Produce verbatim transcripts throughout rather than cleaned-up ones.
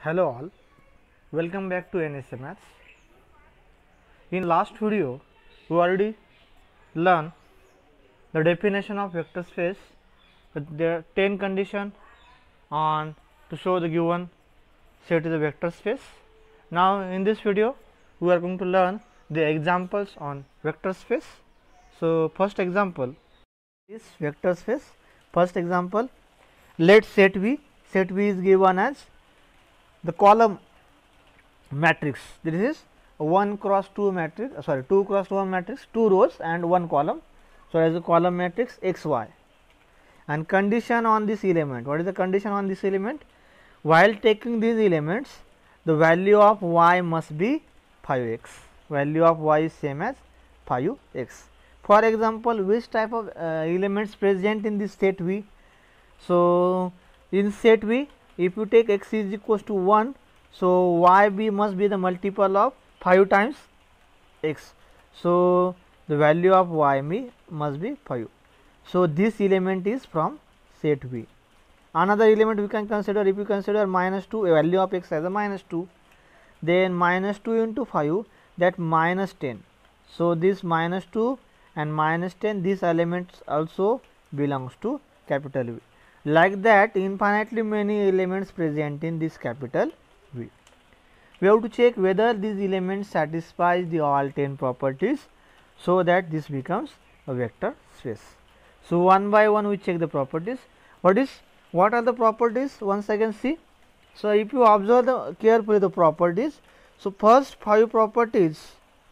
Hello all, welcome back to N S A Maths. In last video, we already learned the definition of vector space. There are ten conditions on to show the given set is a vector space. Now in this video, we are going to learn the examples on vector space. So first example is vector space. First example, let set V. Set V is given as the column matrix. This is one cross two matrix, uh, sorry two cross one matrix, two rows and one column. So as a column matrix X Y, and condition on this element. What is the condition on this element? While taking these elements, the value of y must be five x. Value of y is same as five x. For example, which type of uh, elements present in this set V? So in set V, if you take x is equals to one, so y b must be the multiple of five times x. So the value of y b must be five. So this element is from set V. Another element we can consider, if you consider minus two, a value of x as a minus two, then minus two into five, that minus ten. So this minus two and minus ten, these elements also belongs to capital V. Like that, infinitely many elements present in this capital V. We have to check whether these elements satisfies the all ten properties, so that this becomes a vector space. So one by one we check the properties. What is what are the properties? Once again see. So if you observe the carefully the properties, so first five properties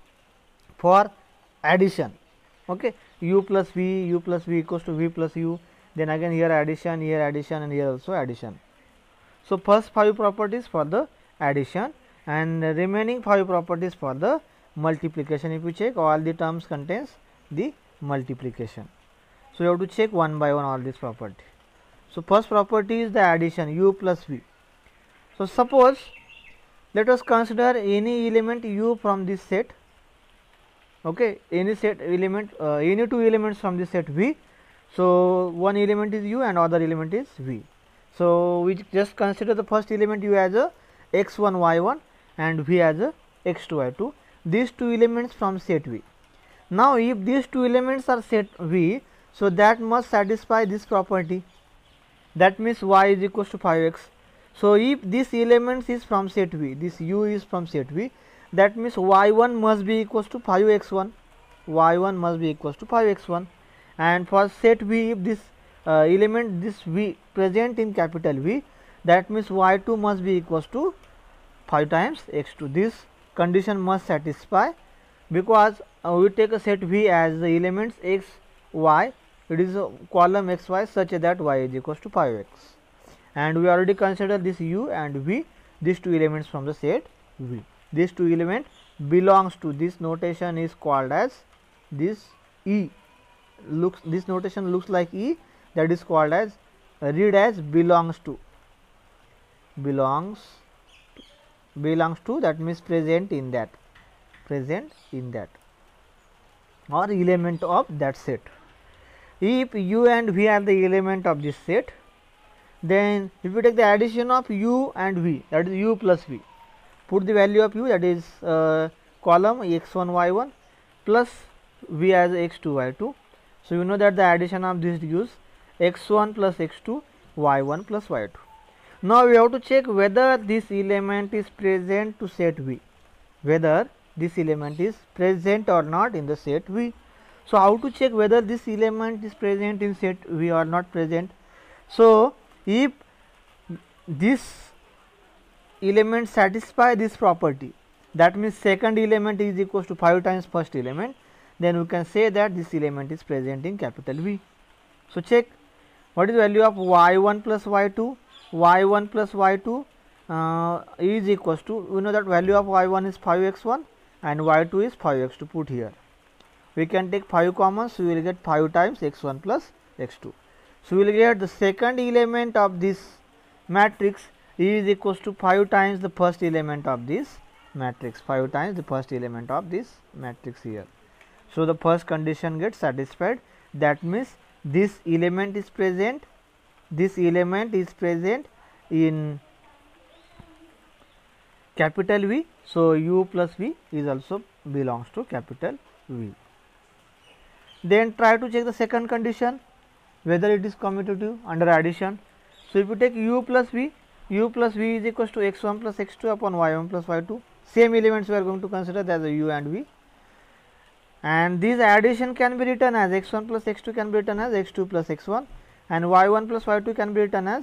for addition. Okay, u plus v, u plus v equals to v plus u. Then again here addition, here addition, and here also addition. So first five properties for the addition, and remaining five properties for the multiplication. If you check, all the terms contains the multiplication. So you have to check one by one all these property. So first property is the addition, u plus v. So suppose let us consider any element u from this set. Okay, any set element, uh, any two elements from this set V. So one element is u and other element is v. So we just consider the first element u as a x one y one and v as a x two y two. These two elements from set V. Now if these two elements are set V, so that must satisfy this property. That means y is equals to five x. So if this elements is from set V, this u is from set V, that means y one must be equals to five x one. y one must be equals to five x one. And for set V, if this uh, element this V present in capital V, that means y two must be equals to five times x two. This condition must satisfy, because uh, we take a set V as the elements x, y, it is a column x, y such that y is equals to five x. And we already consider this u and v, these two elements from the set V. These two elements belongs to, this notation is called as this E. Looks this notation looks like E, that is called as uh, read as belongs to, belongs belongs to, that means present in that, present in that, or element of that set. If u and v are the element of this set, then if you take the addition of u and v, that is u plus v, put the value of u, that is uh, column x one y one plus v as x two y two. So you know that the addition of this gives x one plus x two, y one plus y two. Now we have to check whether this element is present to set V, whether this element is present or not in the set V. So how to check whether this element is present in set V or not present? So if this element satisfy this property, that means second element is equals to five times first element, then we can say that this element is present in capital V. So check what is the value of y one plus y two. y one plus y two uh, is equals to, we know that value of y one is five x one and y two is five x two. Put here, we can take five common, so we will get five times x one plus x two. So we will get the second element of this matrix is equals to five times the first element of this matrix, five times the first element of this matrix here. So the first condition gets satisfied, that means this element is present, this element is present in capital V, so U plus V is also belongs to capital V. Then try to check the second condition whether it is commutative under addition. So if you take U plus V, U plus V is equals to x one plus x two upon y one plus y two. Same elements we are going to consider as a U and V, and this addition can be written as x one plus x two can be written as x two plus x one, and y one plus y two can be written as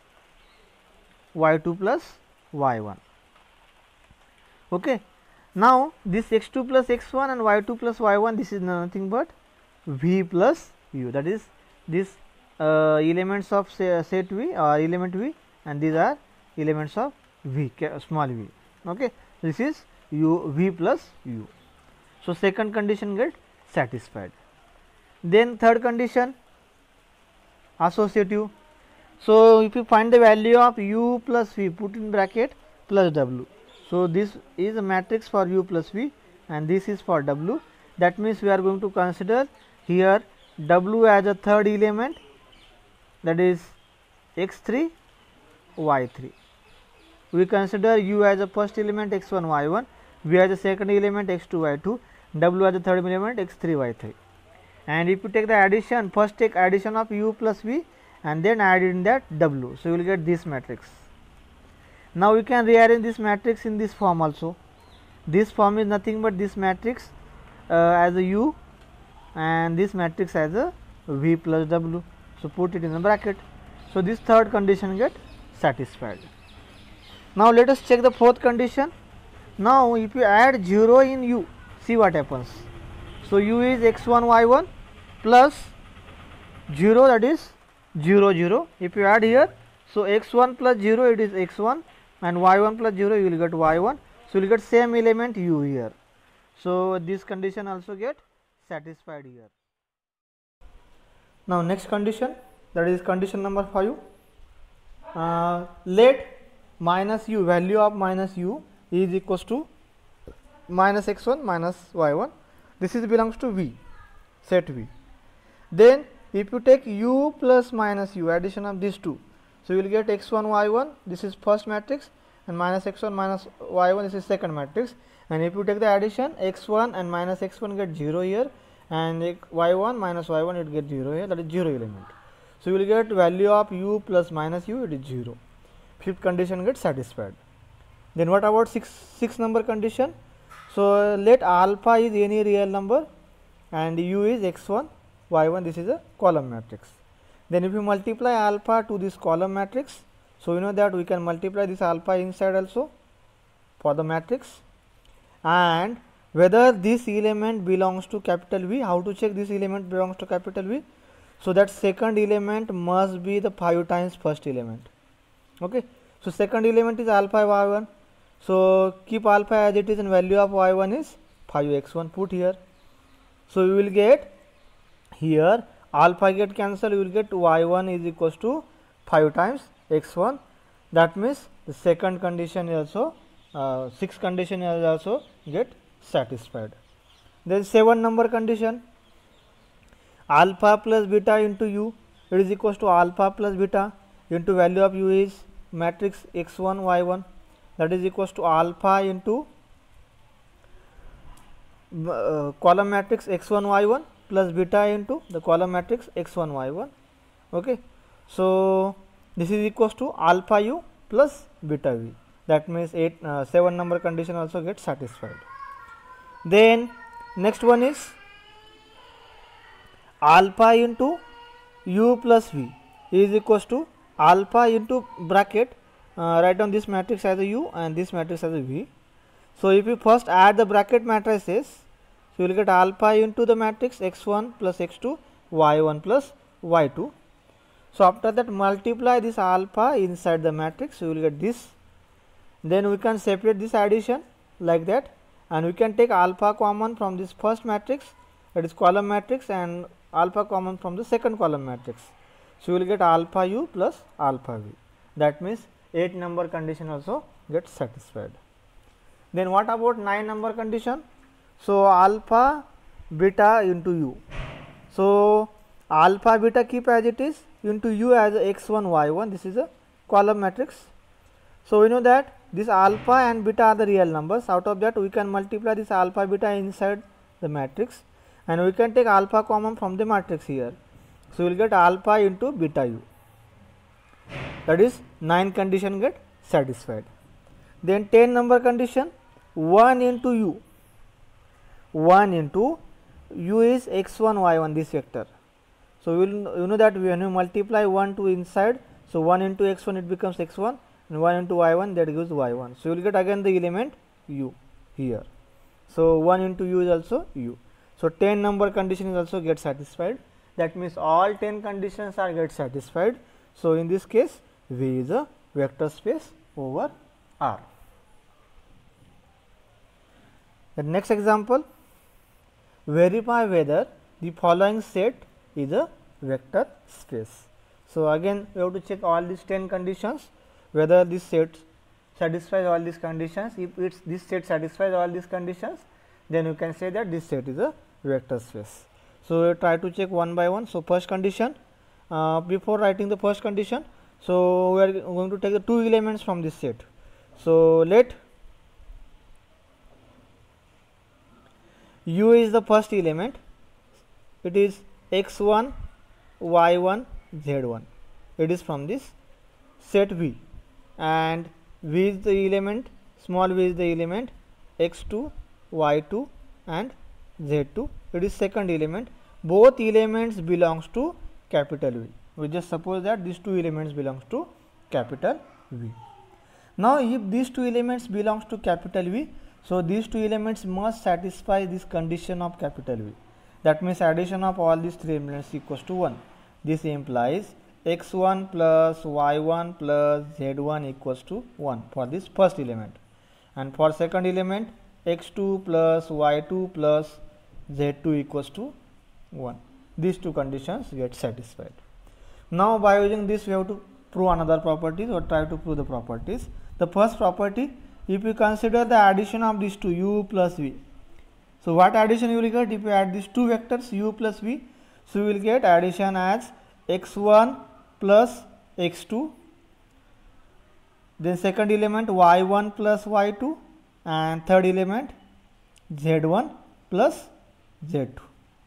y two plus y one. Okay. Now this x two plus x one and y two plus y one, this is nothing but V plus U, that is this uh, elements of say, set V or element V, and these are elements of V, small v. Okay. This is U, V plus U. So second condition get satisfied. Then third condition, associative. So if you find the value of U plus V, put in bracket plus W. So this is a matrix for U plus V and this is for W. That means we are going to consider here W as a third element, that is x three y three. We consider U as a first element x one y one, V as a second element x two y two, W as a third element x three y three. And if you take the addition, first take addition of U plus V and then add in that W. So you will get this matrix. Now we can rearrange this matrix in this form also. This form is nothing but this matrix uh, as a U and this matrix as a V plus W. So put it in the bracket. So this third condition get satisfied. Now let us check the fourth condition. Now if you add zero in U, see what happens. So U is x one y one plus zero, that is zero zero. If you add here, so x one plus zero, it is x one, and y one plus zero, you will get y one. So you will get same element U here. So this condition also get satisfied here. Now next condition, that is condition number five. Uh, let minus U, value of minus U is equals to minus x one minus y one. This is belongs to V, set V. Then if you take U plus minus U, addition of these two, so you will get x one y one, this is first matrix, and minus x one minus y one, this is second matrix. And if you take the addition, x one and minus x one get zero here, and y one minus y one, it get zero here, that is zero element. So you will get value of U plus minus U, it is zero. Fifth condition gets satisfied. Then what about six, six number condition? So let alpha is any real number and U is x one y one, this is a column matrix. Then if you multiply alpha to this column matrix, so you know that we can multiply this alpha inside also for the matrix, and whether this element belongs to capital V. How to check this element belongs to capital V? So that second element must be the five times first element. Okay. So second element is alpha y one. So keep alpha as it is and value of y one is five x one, put here. So you will get here alpha get cancelled, you will get y one is equals to five times x one. That means the second condition is also uh, sixth condition is also get satisfied. Then seven number condition, alpha plus beta into U, it is equals to alpha plus beta into value of U is matrix x one y one, that is equals to alpha into uh, column matrix x one y one plus beta into the column matrix x one y one. Okay. So this is equals to alpha U plus beta V. That means eight uh, seven number condition also gets satisfied. Then next one is alpha into U plus V is equals to alpha into bracket, uh, write down this matrix as a U and this matrix as a V. So if you first add the bracket matrices, so you will get alpha into the matrix x one plus x two, y one plus y two. So after that multiply this alpha inside the matrix, so you will get this. Then we can separate this addition like that, and we can take alpha common from this first matrix, that is column matrix, and alpha common from the second column matrix. So you will get alpha U plus alpha V. That means eight number condition also gets satisfied. Then what about nine number condition? So alpha beta into U. So alpha beta keep as it is into U as x one y one, this is a column matrix. So, we know that this alpha and beta are the real numbers. Out of that we can multiply this alpha beta inside the matrix, and we can take alpha common from the matrix here. So, we will get alpha into beta u, that is nine condition get satisfied. Then ten number condition, one into u, one into u is x one y one, this vector. So, we will you know that when you multiply one to inside, so one into x one it becomes x one, and one into y one, that gives y one. So, you will get again the element u here. So, one into u is also u. So, ten number condition is also get satisfied. That means all ten conditions are get satisfied. So, in this case V is a vector space over R. The next example, verify whether the following set is a vector space. So, again we have to check all these ten conditions, whether this set satisfies all these conditions. If it's this set satisfies all these conditions, then you can say that this set is a vector space. So, we try to check one by one. So, first condition, uh, before writing the first condition, so we are going to take the two elements from this set. So, let u is the first element, it is x one, y one, z one, it is from this set V, and V is the element, small v is the element, x two, y two and z two, it is second element. Both elements belongs to capital V. We just suppose that these two elements belongs to capital V. Now, if these two elements belongs to capital V, so these two elements must satisfy this condition of capital V. That means addition of all these three elements equals to one. This implies x one plus y one plus z one equals to one for this first element, and for second element x two plus y two plus z two equals to one. These two conditions get satisfied. Now, by using this we have to prove another properties or try to prove the properties. The first property, if you consider the addition of these two u plus v, so what addition you will get if you add these two vectors u plus v? So, you will get addition as x one plus x two, then second element y one plus y two, and third element z one plus z two.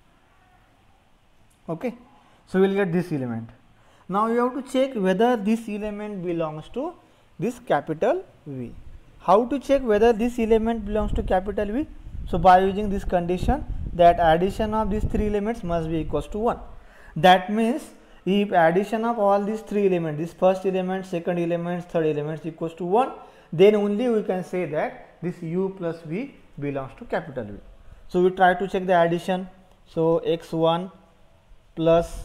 Okay. So, we will get this element. Now, you have to check whether this element belongs to this capital V. How to check whether this element belongs to capital V? So, by using this condition that addition of these three elements must be equals to one. That means, if addition of all these three elements, this first element, second element, third element equals to one, then only we can say that this u plus v belongs to capital V. So, we try to check the addition. So, x one plus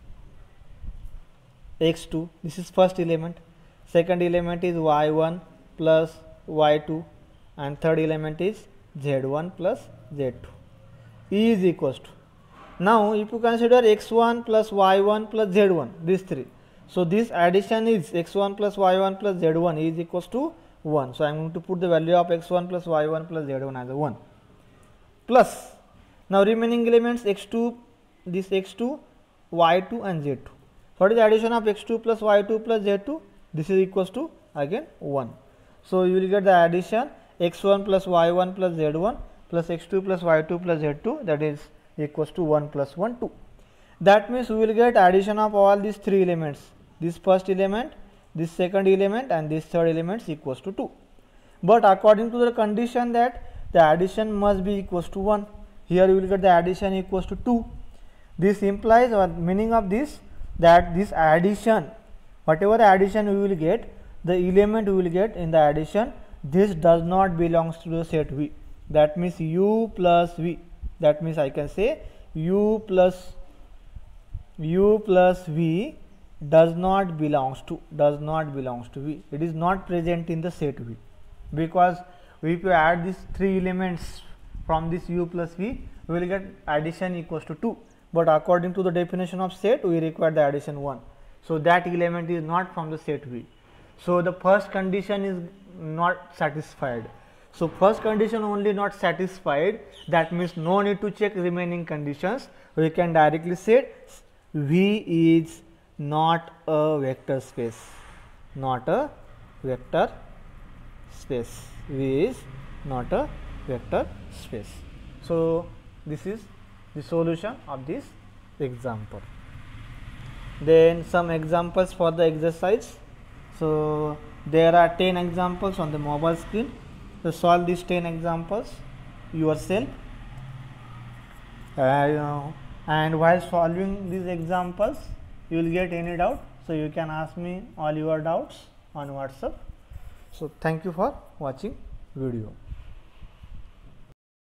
x two, this is first element, second element is y one plus y two, and third element is z one plus z two. E is equals to, now if you consider x one plus y one plus z one, these three, so this addition is x one plus y one plus z one is equals to one. So, I am going to put the value of x one plus y one plus z one as a one, plus now remaining elements x two, this x two, y two and z two. What is the addition of x two plus y two plus z two? This is equals to again one. So, you will get the addition x one plus y one plus z one plus x two plus y two plus z two, that is equals to one plus one, two. That means, we will get addition of all these three elements, this first element, this second element and this third element equals to two. But according to the condition that the addition must be equals to one, here you will get the addition equals to two. This implies, or meaning of this, that this addition, whatever the addition we will get, the element we will get in the addition, this does not belongs to the set V. That means, u plus v, that means I can say u plus u plus v does not belongs to does not belongs to V. It is not present in the set V, because if you add these three elements from this u plus v, we will get addition equals to two. But according to the definition of set, we require the addition one. So, that element is not from the set V. So, the first condition is not satisfied. So, first condition only not satisfied, that means no need to check remaining conditions. We can directly say V is not a vector space, not a vector space. V is not a vector space. So this is the solution of this example. Then some examples for the exercise. So there are ten examples on the mobile screen. So solve these ten examples yourself. Uh, and while solving these examples, you will get any doubt, so you can ask me all your doubts on WhatsApp. So thank you for watching video.